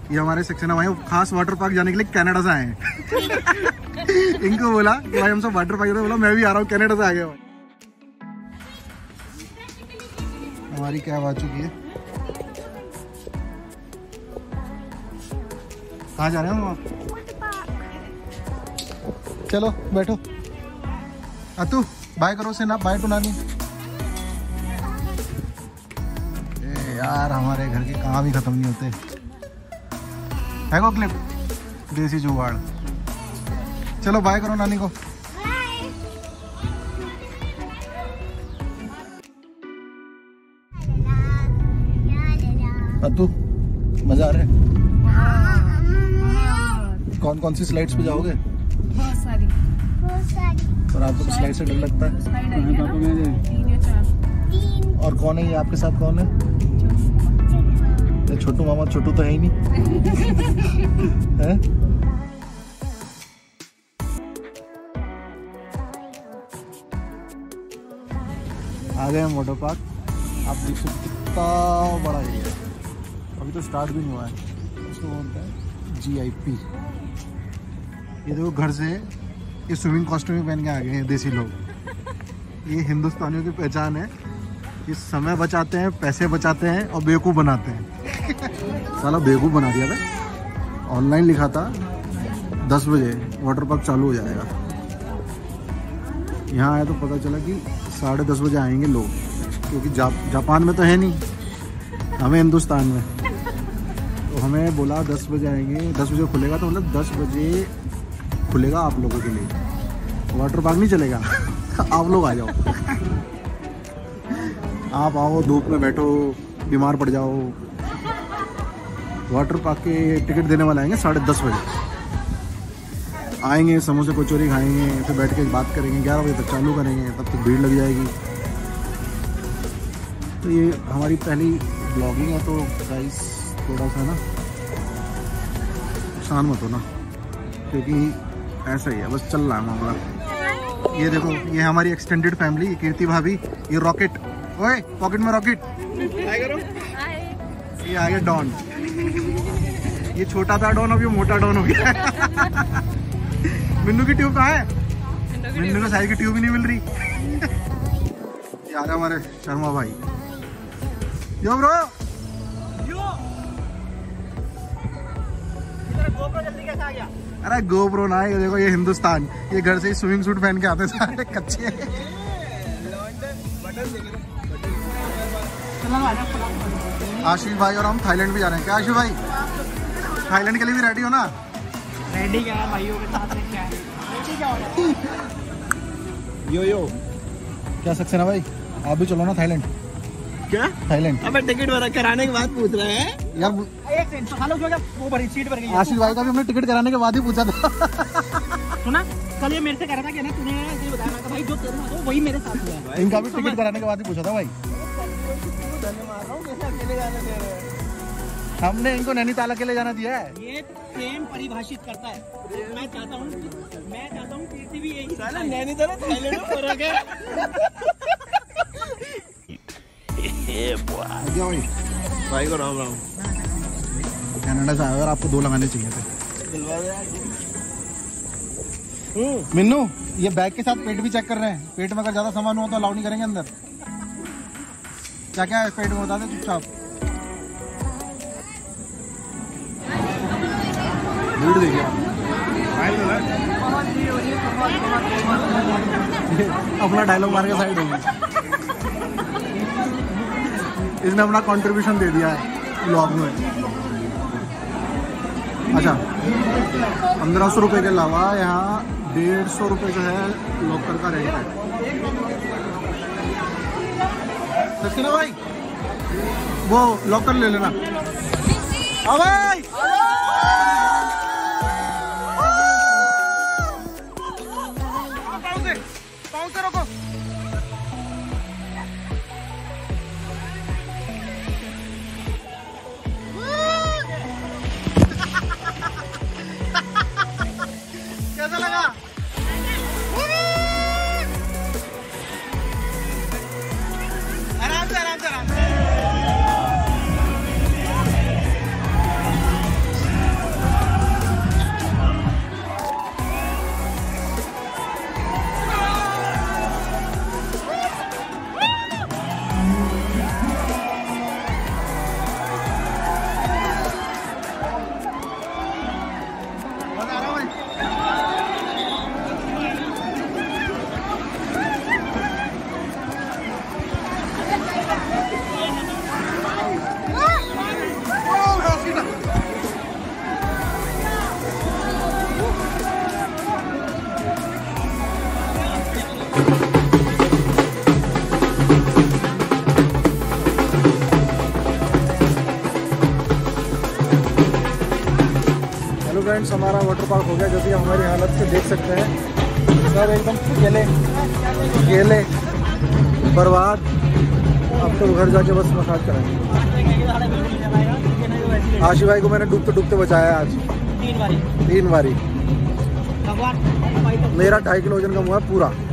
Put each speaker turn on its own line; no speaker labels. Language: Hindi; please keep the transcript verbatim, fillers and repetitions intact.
ये हमारे सेक्शन है भाई, खास वाटर पार्क जाने के लिए कनाडा से आए हैं। इनको बोला कि भाई हम सब वाटर पार्क, बोला मैं भी आ रहा हूँ, कनाडा से आ गया। हमारी कैब आ चुकी है। कहाँ जा रहे हैं हम आप? चलो बैठो। अतु बाय करो से ना, बाय टू नानी। ए यार हमारे घर के काम ही खत्म नहीं होते। है को क्लिप देसी जुगाड़। चलो बाय करो नानी को। अतु मजा आ रहा है? कौन कौन सी स्लाइड्स पे जाओगे?
बहुत सारी बहुत सारी।
और आपको तो स्लाइड से डर लगता है? और कौन है ये आपके साथ, कौन है? छोटू मामा। छोटू तो है ही नहीं। है? आ गए हम वाटर पार्क। आप देख सकते कितना बड़ा एरिया है। अभी तो स्टार्ट भी नहीं हुआ है। इसको बोलते हैं जी आई पी। ये देखो घर से ये स्विमिंग कॉस्ट्यूम पहन के आ गए हैं देसी लोग। ये हिंदुस्तानियों की पहचान है। ये समय बचाते हैं, पैसे बचाते हैं और बेवकूफ़ बनाते हैं। साला बेवकूफ़ बना दिया था। ऑनलाइन लिखा था दस बजे वाटर पार्क चालू हो जाएगा। यहाँ आया तो पता चला कि साढ़े दस बजे आएंगे लोग, क्योंकि जा, जापान में तो है नहीं, हमें हिंदुस्तान में। तो हमें बोला दस बजे आएंगे, दस बजे खुलेगा। तो मतलब दस बजे खुलेगा आप लोगों के लिए, वाटर पार्क नहीं चलेगा। आप लोग आ जाओ। आप आओ, धूप में बैठो, बीमार पड़ जाओ। वाटर पार्क के टिकट देने वाले आएंगे साढ़े दस बजे। आएंगे, समोसे कचौरी खाएंगे, फिर बैठ के बात करेंगे, ग्यारह बजे तक चालू करेंगे, तब तक भीड़ लग जाएगी। तो ये हमारी पहली ब्लॉगिंग है, तो गाइस थोड़ा सा ना नुकसान मत हो ना, क्योंकि ऐसा ही है, बस चल रहा है मामला। ये देखो, ये हमारी एक्सटेंडेड फैमिली, ये कीर्ति भाभी, ये रॉकेट। ओए पॉकेट में रॉकेट। ये आ गया डॉन। ये छोटा था डॉन, अब ये मोटा डॉन हो गया। मिन्नू की ट्यूब कहाँ है? मिन्नू को साइड की ट्यूब ही नहीं मिल रही। ये आ रहा हमारे शर्मा भाई। यो ब्रो, अरे गोप्रो ना, ये देखो ये हिंदुस्तान। ये घर से ही स्विमिंग सूट पहन के आते सारे कच्चे। आशीष भाई और हम थाईलैंड भी जा रहे हैं। क्या आशीष भाई, थाईलैंड के लिए भी रेडी हो ना?
रेडी क्या है भाइयों के साथ क्या है?
यो यो क्या सक्सेना भाई, आप भी चलो ना थाईलैंड।
क्या
थाईलैंड?
अबे टिकट वगैरह कराने के बाद पूछ रहे हैं
यार।
एक सेकंड तो खालो, वो भरी सीट भर गई।
आशीष भाई का भी हमने टिकट कराने के बाद ही पूछा था।
सुना, कल ये मेरे से कह रहा था कि ना तूने ये बताया था भाई, जो तेरे साथ हो वही मेरे साथ हुआ है।
इनका भी टिकट कराने के बाद ही पूछा था भाई। हमने इनको नैनीताल अकेले जाना दिया है।
ये प्रेम परिभाषित करता है। मैं चाहता हूँ मैं चाहता हूँ कीर्ति भी यही साला नैनीताल थाईलैंड में फर्क है।
भाई
भाई को राम राम।
कनाडा से आया, आपको दो लगाने चाहिए थे। मिन्नू, ये बैग के साथ पेट भी चेक कर रहे हैं। पेट में अगर ज्यादा सामान हो तो अलाउ नहीं करेंगे अंदर। क्या क्या है पेट में बता दे चुपचाप। भीड़ देखिए अपना डायलॉग मार के साइड होगी। इसने अपना कंट्रीब्यूशन दे दिया है ब्लॉग में। अच्छा, पंद्रह सौ रुपये के अलावा यहाँ डेढ़ सौ रुपये जो है लॉकर का रेंट है। सक्सेना भाई, वो लॉकर ले लेना। आ भाई, पाँव से रोको। कैसा लगा? आराम से आराम से आराम से। फ्रेंड्स हमारा वाटर पार्क हो गया, जो कि हमारी हालत से देख सकते हैं सब एकदम गेले गेले बर्बाद। अब तो घर जाके बस मसाज कराएंगे। आशी भाई को मैंने डूबते डूबते बचाया आज
तीन बारी
तीन बारी।
भगवान
मेरा ढाई किलो वजन कम हुआ है पूरा।